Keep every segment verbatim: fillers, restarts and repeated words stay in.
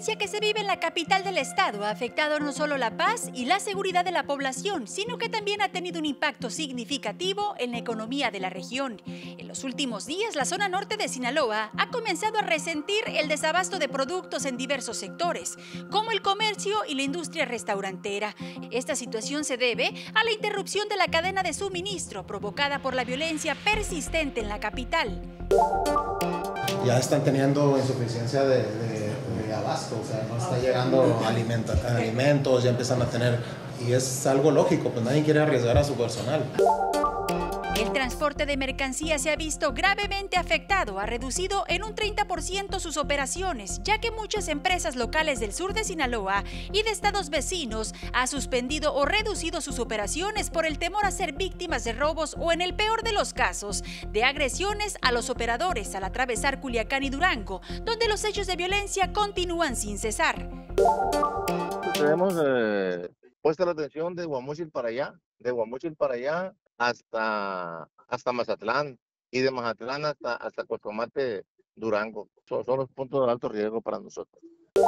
violencia que se vive en la capital del estado ha afectado no solo la paz y la seguridad de la población, sino que también ha tenido un impacto significativo en la economía de la región. En los últimos días, la zona norte de Sinaloa ha comenzado a resentir el desabasto de productos en diversos sectores, como el comercio y la industria restaurantera. Esta situación se debe a la interrupción de la cadena de suministro provocada por la violencia persistente en la capital. Ya están teniendo insuficiencia de, de, de abasto, o sea, no está llegando alimenta, alimentos, ya empiezan a tener, y es algo lógico, pues nadie quiere arriesgar a su personal. El transporte de mercancías se ha visto gravemente afectado, ha reducido en un treinta por ciento sus operaciones, ya que muchas empresas locales del sur de Sinaloa y de estados vecinos han suspendido o reducido sus operaciones por el temor a ser víctimas de robos o, en el peor de los casos, de agresiones a los operadores al atravesar Culiacán y Durango, donde los hechos de violencia continúan sin cesar. Tenemos eh, puesta la atención de Guamúchil para allá, de Guamúchil para allá, hasta, hasta Mazatlán, y de Mazatlán hasta, hasta Cuatromate, Durango. Son, son los puntos de alto riesgo para nosotros.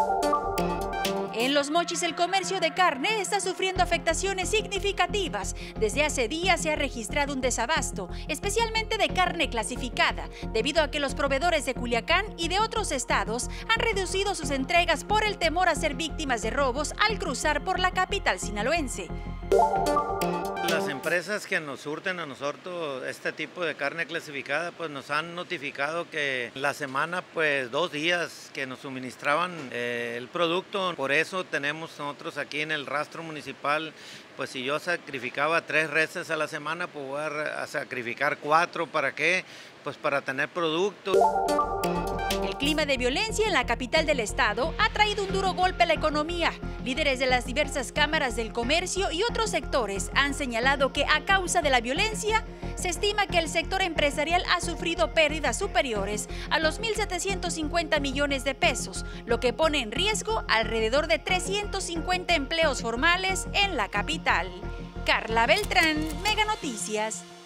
En Los Mochis, el comercio de carne está sufriendo afectaciones significativas. Desde hace días se ha registrado un desabasto, especialmente de carne clasificada, debido a que los proveedores de Culiacán y de otros estados han reducido sus entregas por el temor a ser víctimas de robos al cruzar por la capital sinaloense. Las empresas que nos surten a nosotros este tipo de carne clasificada, pues nos han notificado que la semana, pues dos días que nos suministraban eh, el producto. Por eso tenemos nosotros aquí en el rastro municipal, pues si yo sacrificaba tres reses a la semana, pues voy a sacrificar cuatro. ¿Para qué? Pues para tener producto. El clima de violencia en la capital del estado ha traído un duro golpe a la economía. Líderes de las diversas cámaras del comercio y otros sectores han señalado que a causa de la violencia se estima que el sector empresarial ha sufrido pérdidas superiores a los mil setecientos cincuenta millones de pesos, lo que pone en riesgo alrededor de trescientos cincuenta empleos formales en la capital. Carla Beltrán, Mega Noticias.